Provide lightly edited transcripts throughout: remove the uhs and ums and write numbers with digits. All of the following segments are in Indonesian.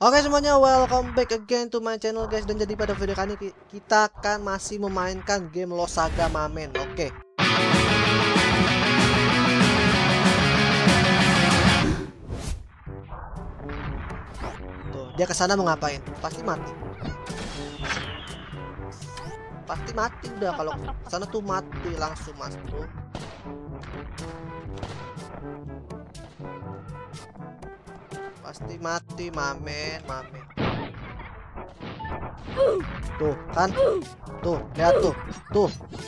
Oke semuanya, welcome back again to my channel guys. Dan jadi pada video kali ini kita akan masih memainkan game Lost Saga Mamen. Oke. Tuh, dia kesana mau ngapain? Pasti mati. Pasti mati udah, kalau kesana tuh mati langsung mas bro. Pasti mati mamen. Tuh kan, tuh lihat tuh.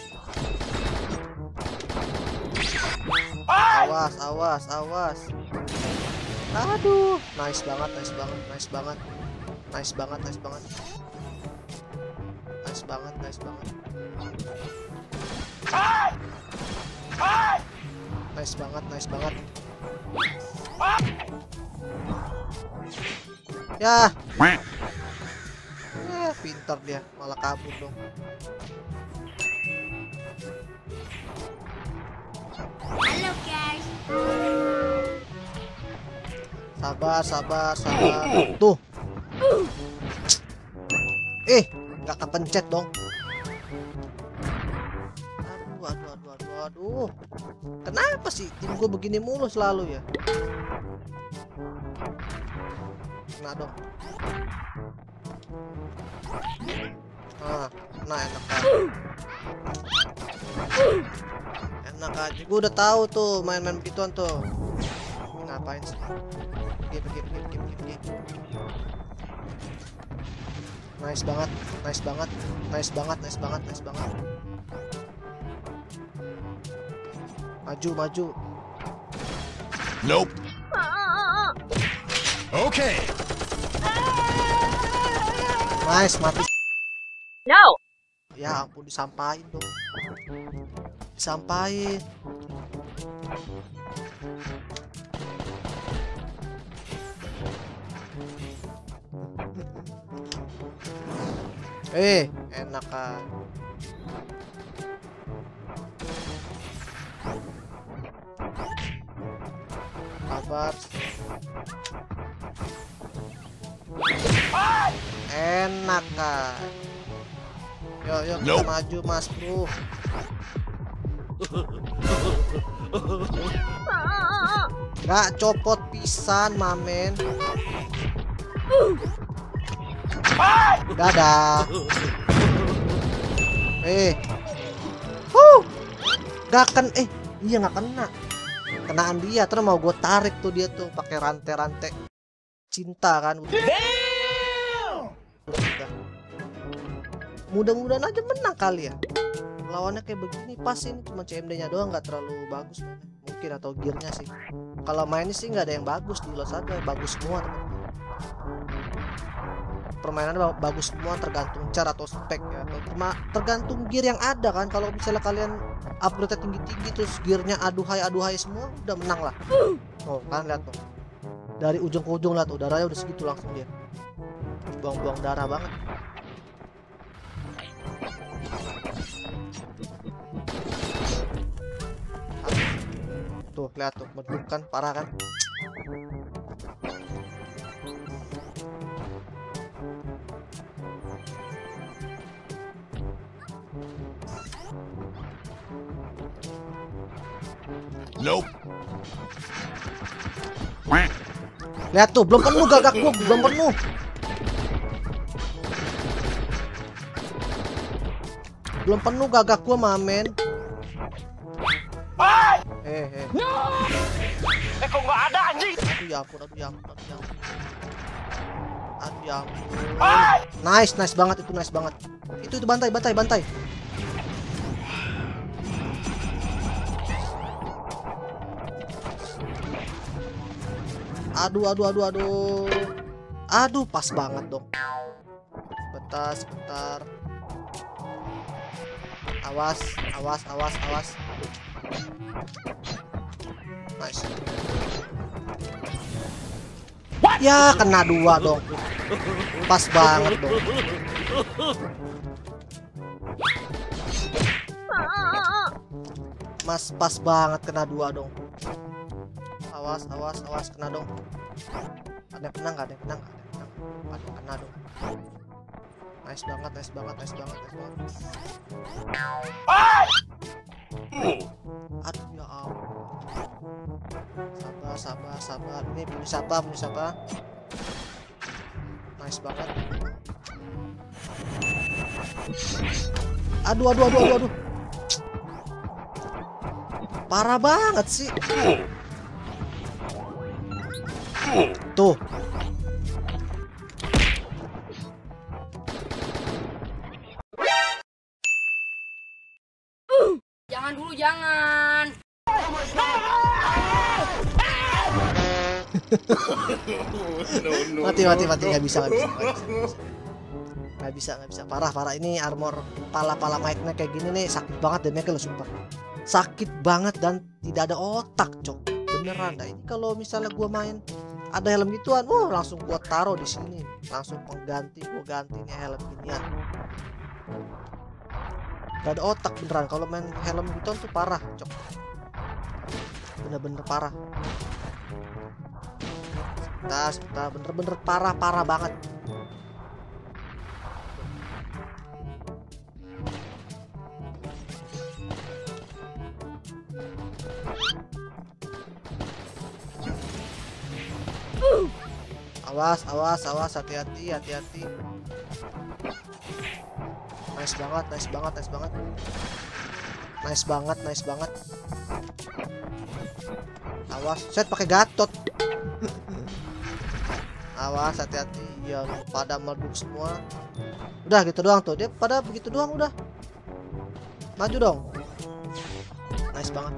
Awas. Aduh, nice banget. Ya. Pintar dia, malah kabur dong. Halo guys. Sabar. Tuh. Nggak kepencet dong. Aduh. Kenapa sih tim gue begini mulu selalu ya? Kena dong. Nah enak aja. Gue udah tahu tuh main-main begituan tuh. Ngapain sih? Pergi. Nice banget. Maju. Nope. Okay. Nice, mati. No. Ya ampun, disampain dong. Enak kan. Sabar. Enak kan. Yuk kita maju mas bro. Gak copot pisan mamen. Dadah. Gak iya nggak kena. Kenaan dia, terus mau gue tarik tuh dia tuh pakai rantai cinta kan. Mudah-mudahan aja menang kali ya. Lawannya kayak begini pas ini cuma CMD-nya doang, nggak terlalu bagus mungkin, atau gearnya sih. Kalau mainnya sih nggak ada yang bagus di Lost Saga, bagus semua teman. Permainannya bagus semua, tergantung cara atau spek ya, atau cuma tergantung gear yang ada kan. Kalau misalnya kalian upgrade tinggi terus gearnya aduhai semua, udah menang lah. Oh kan lihat tuh, dari ujung ke ujung lah tuh, darahnya udah segitu langsung dia. Buang-buang darah banget. Tuh lihat tuh, meduk kan, parah kan. Nope. Lihat tuh, belum penuh gagak gua, belum penuh. Belum penuh gagak gua mamen. No. Kok nggak ada anjing? Aduh ya ampun. Nice banget itu, Itu bantai. Aduh, pas banget dong. Sebentar. Awas. Nice. Ya kena 2 dong. Pas banget dong. Mas, pas banget kena 2 dong. Awas kena dong. Ada yang menang, gak ada yang menang. Aduh, kena dong. Nice banget, nice banget, nice banget, nice banget. Aduh ya ampun. Sabar, sabar, sabar. Ini punya siapa, punya siapa? Nice banget. Aduh, aduh, aduh, aduh, aduh. Parah banget sih. Tuh. Jangan dulu, jangan. Mati, nggak bisa, nggak bisa, nggak bisa, nggak bisa. Parah, parah. Ini armor pala Mike-nya kayak gini nih, sakit banget damage-nya lo, sumpah. Sakit banget dan tidak ada otak, cok. Beneran dah. Ini kalau misalnya gua main ada helm gituan, langsung gua taruh di sini, langsung pengganti, gua ganti nih helm ginian. Gak ada otak beneran kalau main helm gituan tuh, parah, cok. Bener-bener parah. Sebentar, bener-bener parah banget. Awas, hati-hati. Nice banget. Awas, set pakai Gatot. Awas, hati-hati. Ya, pada meleduk semua. Udah gitu doang tuh. Dia pada begitu doang udah. Maju dong. Nice banget.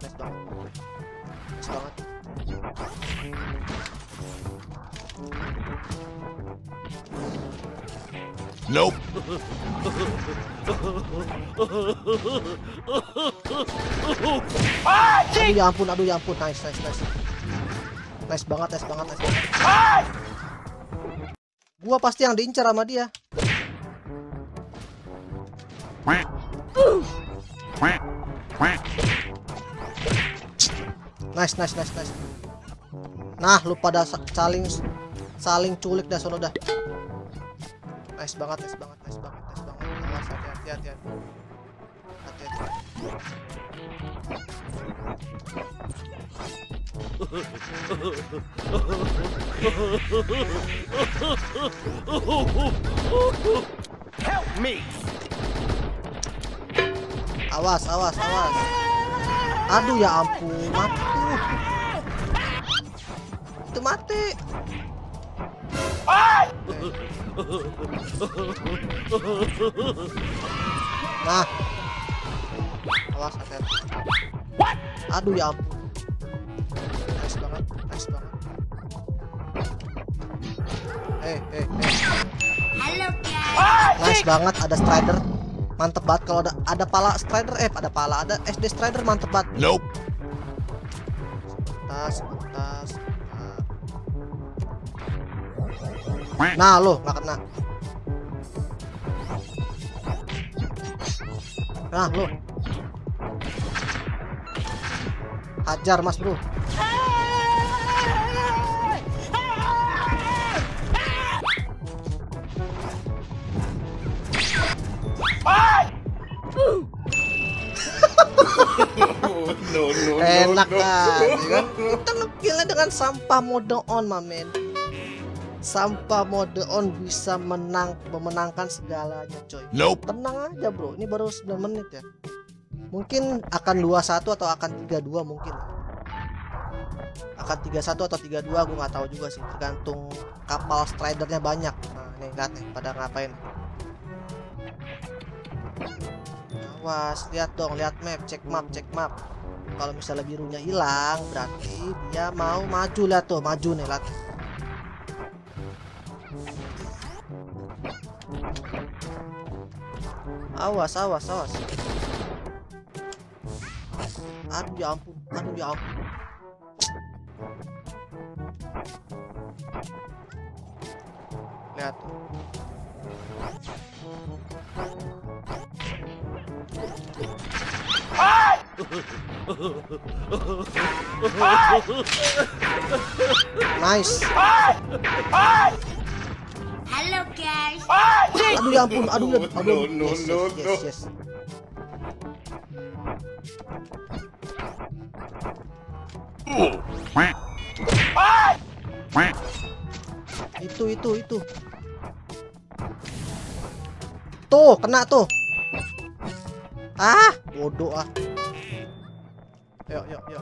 Nope. Aduh ya ampun. Nice. Nice banget. Gua pasti yang diincar sama dia. Nice. Nah, lu pada saling culik dah sono dah. Nice banget. Awas, hati-hati. Help me. Awas. Aduh ya ampun, mati. Itu mati. Nah, awas, hati-hati. Aduh ya ampun. Nice banget. Halo guys. Nice banget, ada Strider. Mantep banget kalau ada pala Strider, ada SD Strider, mantep banget. Nope. Sebentar. Nah, lo nggak kena. Nah, lo hajar mas bro. No. Enak kan? Kita ngekillnya dengan sampah mode on, mamen. Sampah mode on bisa memenangkan segalanya, coy. Nope. Tenang aja bro, ini baru 9 menit ya. Mungkin akan 2-1 atau akan 3-2 mungkin. Akan 3-1 atau 3-2, gue nggak tahu juga sih, tergantung kapal stridernya banyak. Nah, nih lihat nih pada ngapain. Awas, lihat dong, lihat map, cek map. Kalau misalnya birunya hilang, berarti dia mau maju. Lihat tuh, maju nih, lihat. Awas. Aduh ya ampun. Lihat tuh. Nice. Aduh ya ampun, aduh ya, aduh. No, Yes, no, yes, no. yes, yes. Itu. Tuh, kena tuh. Ah, bodoh ah. Yuk.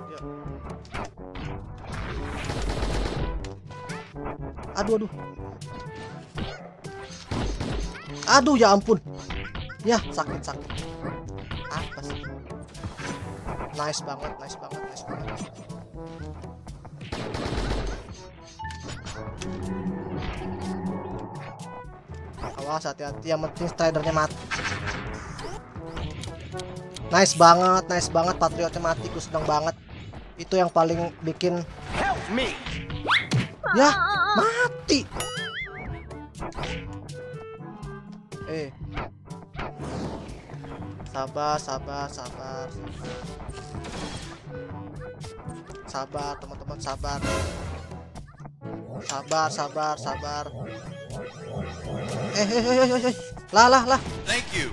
Aduh. Aduh ya ampun. Ya, sakit. Apa sih? Nice banget. Awas, hati-hati, yang penting stridernya mati. Nice banget Patriotnya mati, gue seneng banget. Itu yang paling bikin. Help me. Ya, mati. Sabar teman-teman, sabar. Lah. Thank you.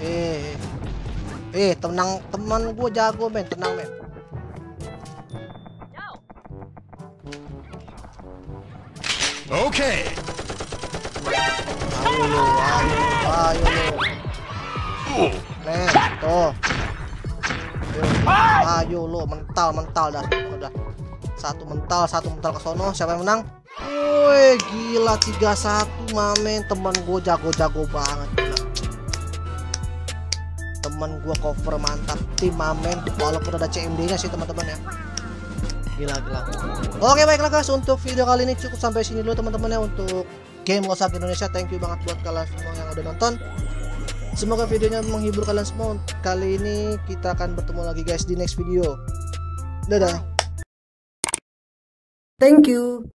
Tenang, teman gue jago men, tenang men. Okay. Ayo lo. Men, tuh. Ayo lo, mental dah. Udah. Satu mental ke sono. Siapa yang menang? Woi, gila 3-1 mamen. Teman gue jago banget. Gila. Teman gue cover mantap, tim mamen walaupun ada CMD-nya sih teman-teman ya. Gila. Oke, baiklah guys, untuk video kali ini cukup sampai sini dulu teman-teman ya untuk game Ghost Indonesia. Thank you banget buat kalian semua yang udah nonton. Semoga videonya menghibur kalian semua. Kali ini kita akan bertemu lagi guys di next video. Dadah. Thank you.